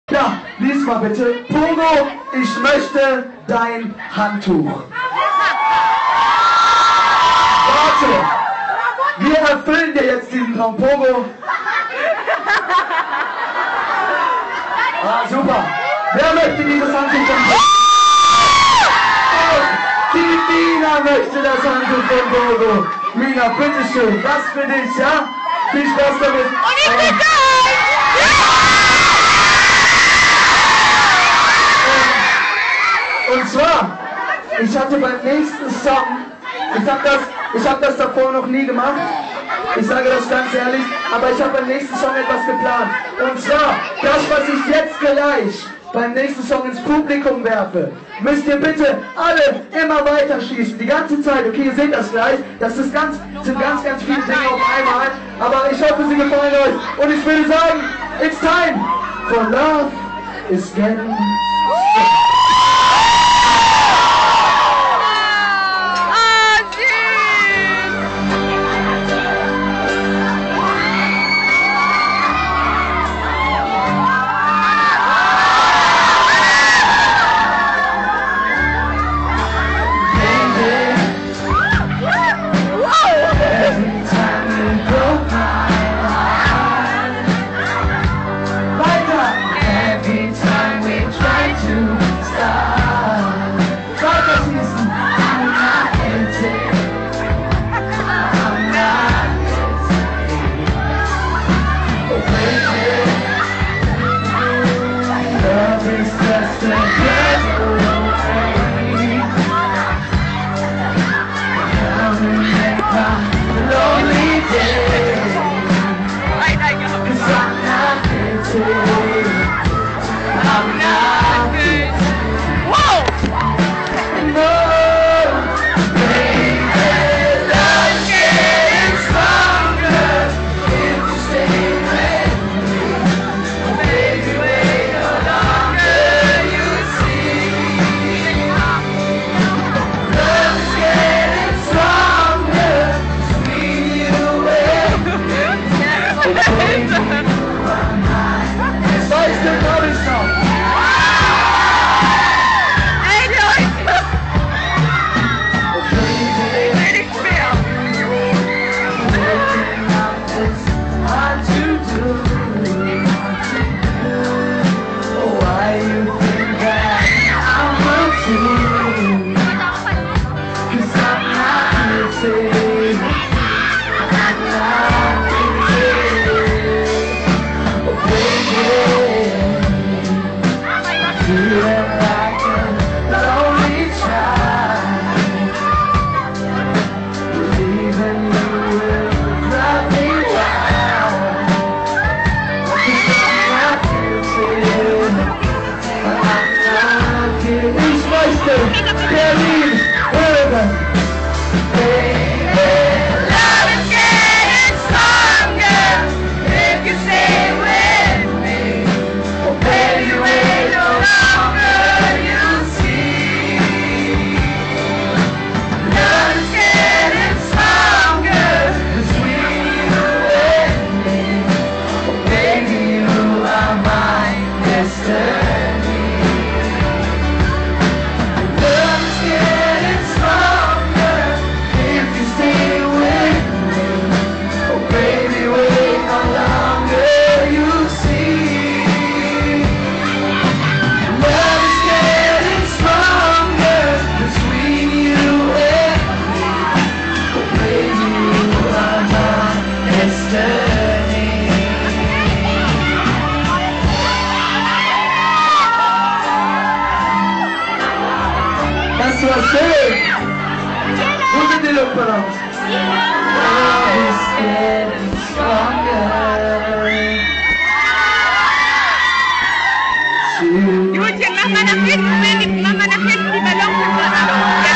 Ja, lies mal bitte. Pogo, ich möchte dein Handtuch. Warte, wir erfüllen dir jetzt diesen Traum. Pogo. Ah, super. Wer möchte dieses Handtuch von Pogo? Die Mina möchte das Handtuch von Pogo. Mina, bitteschön, das für dich, ja? Viel Spaß damit. Und ich bin geil! Und zwar, ich hatte beim nächsten Song, ich hab das davor noch nie gemacht, ich sage das ganz ehrlich, aber ich habe beim nächsten Song etwas geplant. Und zwar, das, was ich jetzt gleich beim nächsten Song ins Publikum werfe, müsst ihr bitte alle immer weiter schießen, die ganze Zeit. Okay, ihr seht das gleich, das sind ganz viele Dinge auf einmal, aber ich hoffe, sie gefallen euch. Und ich würde sagen, it's time for Love is Getting Strong. Das war schön! Wo sind die Luftballons? Love is getting stronger. Gut, jetzt mach mal nach hinten, die Ballons sind